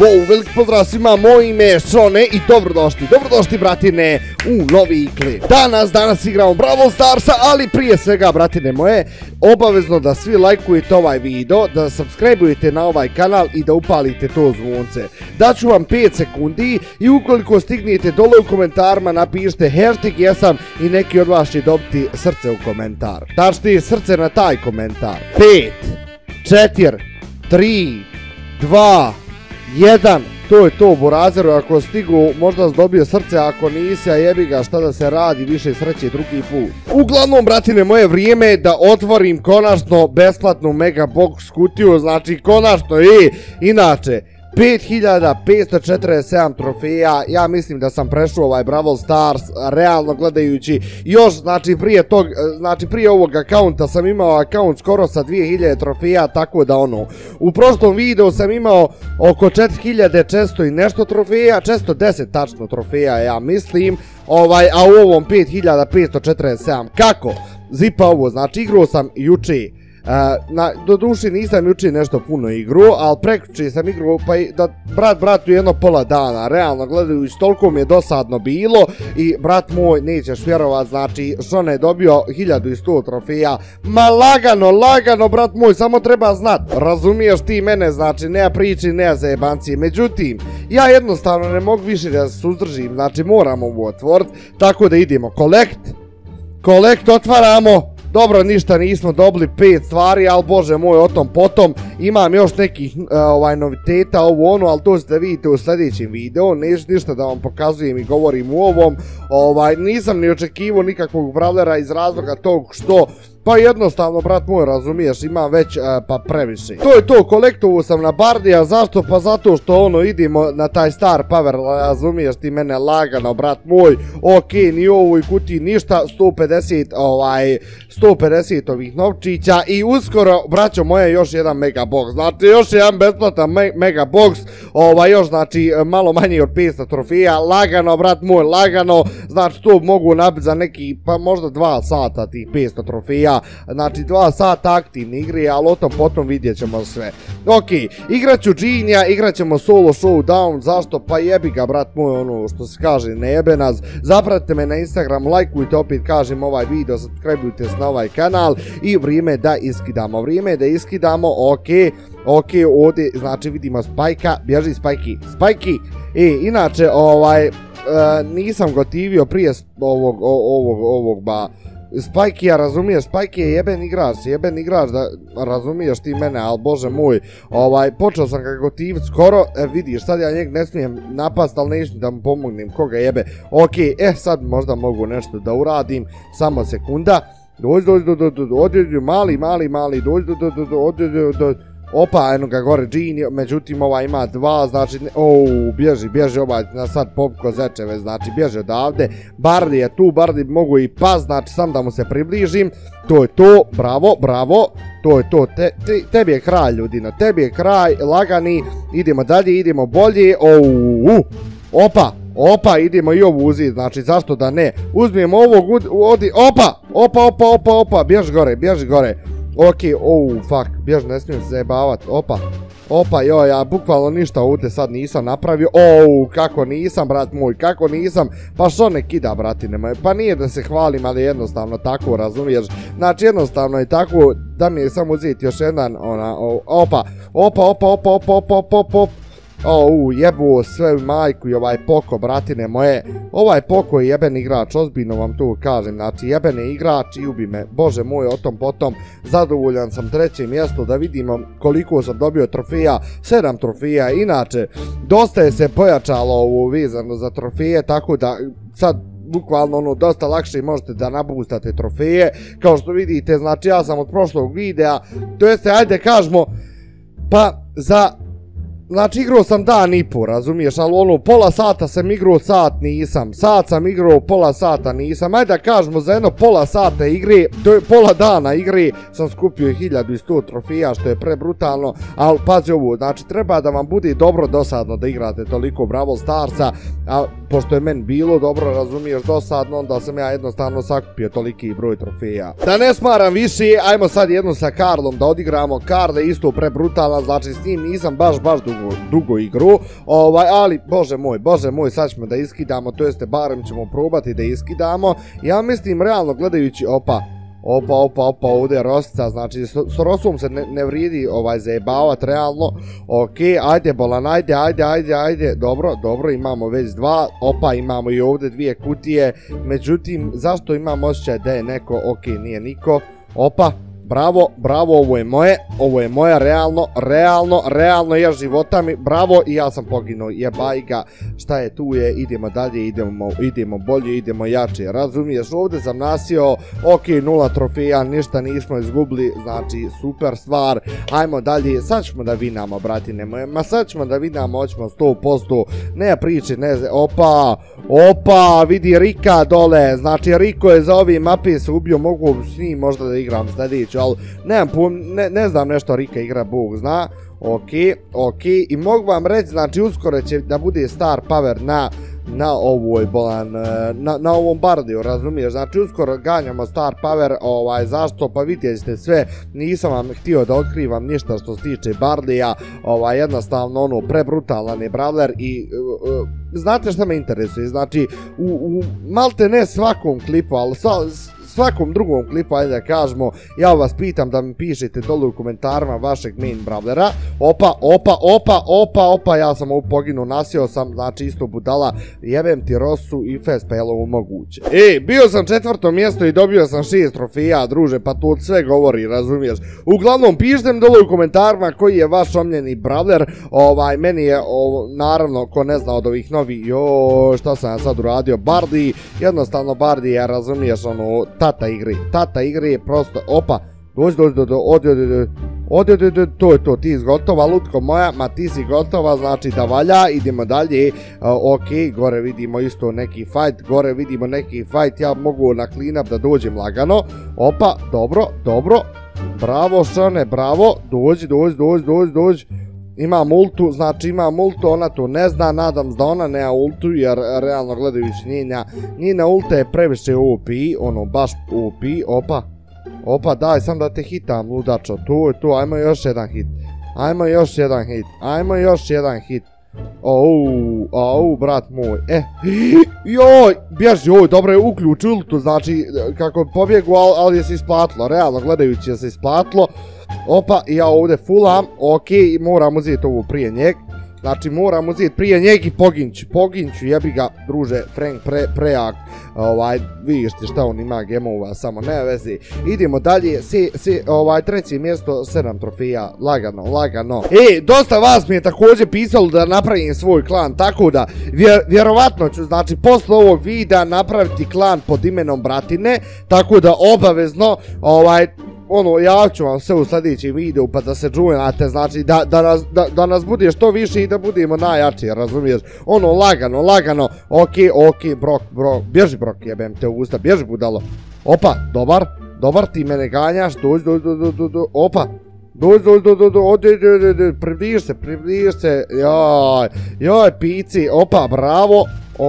Wow, velik pozdrav svima, moje ime je Šone i dobrodošli bratine u novi klip. Danas igramo Brawl Starsa, ali prije svega bratine moje, obavezno da svi lajkujete ovaj video, da subscribe-ujete na ovaj kanal i da upalite to zvonce. Daću vam 5 sekundi i ukoliko stignete dole u komentarima napišite hashtag jesam i neki od vas će dobiti srce u komentar. Daćete srce na taj komentar. 5, 4, 3, 2, 1, to je to burazeru, ako stigu možda si dobio srce, ako nisi, a jebi ga šta da se radi, više sreće drugi put. Uglavnom bratine moje, vrijeme je da otvorim konačno besplatnu Megabox kutiju, znači konačno i inače 5547 trofeja, ja mislim da sam prešao ovaj Brawl Stars, realno gledajući, još znači prije ovog akaunta sam imao akaunt skoro sa 2000 trofeja, tako da ono, u prošlom videu sam imao oko 4400 i nešto trofeja, 410 tačno trofeja ja mislim, a u ovom 5547, kako? Zipa ovo, znači igrao sam juče. Do duši nisam juče nešto puno igrao, ali prekjuče sam igrao pa i da bratu jedno pola dana, realno gledajući toliko mi je dosadno bilo i brat moj nećeš vjerovat, znači Šone je dobio 1100 trofeja, ma lagano brat moj, samo treba znat, razumiješ ti mene, znači nema priči, nema zajebancije, međutim ja jednostavno ne mogu više da se suzdržim, znači moram ovo otvorit, tako da idemo kolekt otvaramo. Dobro, ništa nismo dobili 5 stvari, ali bože moj, o tom potom. Imam još nekih noviteta, ovo ono, ali to ćete vidjeti u sljedećem videu. Neću ništa da vam pokazujem i govorim u ovom. Nisam ni očekivao nikakvog brawlera iz razloga tog što... Pa jednostavno, brat moj, razumiješ, imam već pa previše. To je to, kolektovu sam na Bardija, zašto? Pa zato što ono, idemo na taj Star Power, razumiješ ti mene lagano, brat moj. Ok, ni u ovoj kutiji ništa, 150 ovih novčića i uskoro, braćo moje, još jedan Megabox. Znači, još jedan besplatan Megabox, još znači malo manje od 500 trofeja, lagano, brat moj, lagano. Znači, to mogu nabiti za neki, pa možda 2 sata tih 500 trofeja. Znači 2 sata aktivne igre, ali o tom potom vidjet ćemo sve. Ok, igrat ću Džinija, igrat ćemo solo showdown, zašto? Pa jebi ga brat moj, ono što se kaže, ne jebe nas. Zapratite me na Instagram, lajkujte, opet kažem ovaj video, subscribe-ujte se na ovaj kanal i vrijeme da iskidamo, ok, ovdje, znači vidimo Spajka, bježi Spajki, inače, nisam gotivio prije ovog Spajkija, razumiješ, Spajki je jeben igrač, da razumiješ ti mene, ali bože moj, počeo sam ga gotivit skoro, vidiš, sad ja njeg ne smijem napast, ali neću da mu pomognem, koga jebe, ok, sad možda mogu nešto da uradim, samo sekunda, dođi, mali, dođi, opa, eno ga gore Gini, međutim ima 2, znači, bježi ovaj na sad popko zečeve, znači bježi odavde, Bardi je tu, Bardi mogu i pas, znači sam da mu se približim, to je to, bravo, to je to, tebi je kraj ljudina, tebi je kraj, lagani, idemo dalje, idemo bolje, opa, idemo i ovu uzeti, znači zašto da ne, uzmijem ovog, opa, bježi gore, ok, fuck, bježi, ne smijem se zajebavat, opa, joj, ja bukvalno ništa ovdje sad nisam napravio, kako nisam, brat moj, kako nisam, pa što ne kida, bratine moje, pa nije da se hvalim, ali jednostavno tako, razumiješ, znači jednostavno je tako, da mi je samo uzeti još jedan, opa, jebo sve majku i ovaj Poko, bratine moje, ovaj Poko je jeben igrač, ozbiljno vam tu kažem, znači jeben je igrač i ubi me, bože moj, o tom potom, zadovoljan sam 3. mjesto, da vidimo koliko sam dobio trofeja, 7 trofeja, inače, dosta je se pojačalo ovo vezano za trofeje, tako da sad, bukvalno dosta lakše možete da nabustate trofeje, kao što vidite, znači ja sam od prošlog videa, to jeste, ajde kažemo, pa znači igrao sam dan i po, razumiješ, ali pola sata sam igrao, sat sam igrao, pola sata nisam, ajde da kažemo za jedno pola sata igre, to je pola dana igre, sam skupio 1100 trofeja, što je prebrutalno, ali pazi ovo, znači treba da vam bude dobro dosadno da igrate toliko Brawl Starsa, a pošto je meni bilo dobro, razumiješ, dosadno, onda sam ja jednostavno sakupio toliki broj trofeja. Da ne smaram više, ajmo sad jednu sa Karlom da odigramo. Karl je isto prebrutalan, znači s njim nisam baš dugo igru, ali bože moj, sad ćemo da iskidamo, to jeste barem ćemo probati da iskidamo. Ja mislim realno gledajući, opa, ovdje je Rostica, znači s Rosom se ne vridi zajebavat realno. Ok, ajde Bolan, ajde, dobro, imamo već dva, opa, imamo i ovdje dvije kutije, međutim, zašto imam osjećaj da je neko, ok, nije niko, opa, bravo, ovo je moje, realno je života mi, bravo, i ja sam poginuo, jebaj ga, šta je tu je, idemo dalje, idemo bolje, idemo jače, razumiješ, ovdje sam nasio, ok, 0 trofeja, ništa nismo izgubili, znači, super stvar, ajmo dalje, sad ćemo da vinamo, bratine moje, sad ćemo da vinamo, hoćemo 100%, ne priči, opa, vidi Rika dole, znači, Riko je za ovi mape se ubio, mogu s njim možda da igram sljedeću, ali ne znam nešto Rika igra, Bog zna. Ok, i mogu vam reći, znači uskoro će da bude star power na ovoj Bolan, na ovom Bardiju, razumiješ, znači uskoro ganjamo star power, zašto, pa vidjet ćete sve, nisam vam htio da otkrivam ništa što se tiče Bardija, jednostavno ono prebrutalan je brawler i znate šta me interesuje, znači u malte ne svakom klipu, ali svakom drugom klipu, ajde da kažemo, ja vas pitam da mi pišete dole u komentarima vašeg main brawlera. Opa, ja sam ovu poginu, nasio sam, znači isto budala, jebem ti Rosu i FSPL-ovu moguće. Bio sam 4. mjesto i dobio sam 6 trofeja, druže, pa to sve govori, razumiješ. Uglavnom, pišite mi dole u komentarima koji je vaš omljeni brawler, meni je, naravno, ko ne zna od ovih novih, šta sam ja sad uradio, Bardi, jednostavno Bardi je, razumiješ, ono, tata igri je prosto, opa, to je to, ti si gotova, lutko moja, ma ti si gotova, znači da valja, idemo dalje, ok, gore vidimo isto neki fight, ja mogu na clean up da dođem lagano, opa, dobro, bravo Šone, bravo, dođi, imam ultu, ona to ne zna, nadam se da ona nema ultu, jer realno gledajući njena ulta je previše OP, ono baš OP, opa, daj sam da te hitam, ludačo, tu, ajmo još jedan hit, brat moj, joj, bježi, dobro je uključ ultu, znači, kako pobjegu, ali je se isplatilo, realno gledajući je se isplatilo. Opa, ja ovdje fullam, ok, moram uzeti ovu prije njeg, znači moram uzeti prije njeg i poginću, jebi ga, druže, Frank prejak, vidiš ti šta on ima gemova, samo ne vezi, idemo dalje, treće mjesto, 7 trofeja, lagano. Dosta vas mi je također pisalo da napravim svoj klan, tako da, vjerovatno ću, znači, posle ovog videa napraviti klan pod imenom Bratine, tako da obavezno, ja ću vam sve u sljedećem videu pa da se joinate, znači da nas bude što više i da budemo najjači, razumiješ, lagano, ok, Brok, bježi Brok, jebem te u usta, bježi budalo, opa, dobar, ti mene ganjaš, dođi, opa, dođi, približ se, joj, pici, opa, bravo,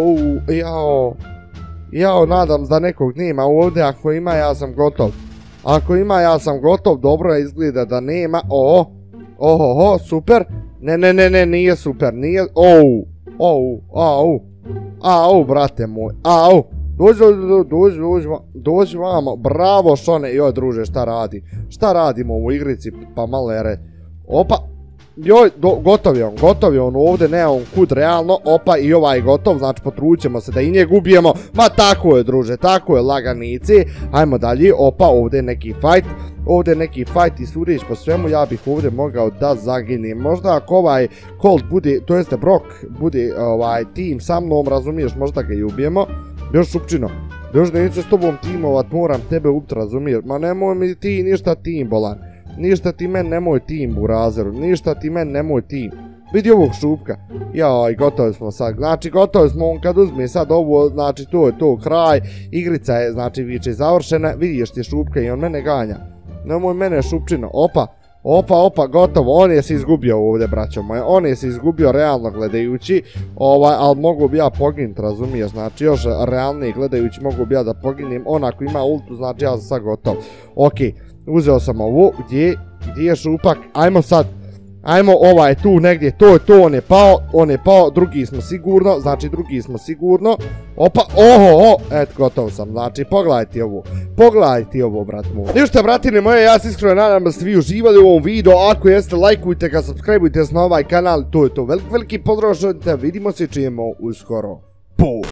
jao, nadam se da nekog nema ovdje, ako ima ja sam gotov, dobro izgleda da nema, super, ne, nije super, brate moj, dođi vamo, bravo Šone, joj druže, šta radimo u igrici, pa malo ere, opa, joj, gotov je on ovdje, ne on kud realno, opa i ovaj je gotov, znači potrućemo se da i njeg ubijemo, ma tako je druže, tako je laganici, ajmo dalje, opa ovdje je neki fight i sudeći po svemu ja bih ovdje mogao da zaginem, možda ako ovaj Colt bude, to jeste Brok, bude tim sa mnom, razumiješ, možda ga i ubijemo, još Šupčino, još da neću s tobom timovat, moram tebe ubiti, razumiješ, ma nemoj mi ti ništa tim, Bolan. Ništa ti men nemoj tim, Burazeru, ništa ti men nemoj tim. Vidi ovog Šupka. Jaj, gotovi smo sad, znači gotovi smo, on kad uzme sad ovo, znači to je to, kraj, igrica je, znači viče završena, vidiš ti Šupka i on mene ganja. Nemoj mene Šupčino, Opa, gotovo, on je se izgubio ovdje, braćo moje, on je se izgubio realno gledajući, ali mogu bi ja poginut, razumiješ, znači još realnije gledajući mogu bi ja da poginim, on ako ima ultu, znači ja sam sad gotov. Ok, uzeo sam ovu, gdje je šupak, ajmo sad, ajmo, ovaj je tu negdje, to, on je pao, drugi smo sigurno, opa, eto, gotov sam, znači, pogledajte ovo, brat moj. Ništa, bratine moje, ja se iskreno nadam da ste vi uživali u ovom videu, ako jeste, lajkujte ga, subscribeujte se na ovaj kanal, to je to, veliki pozdrav, vidimo se, čujemo uskoro,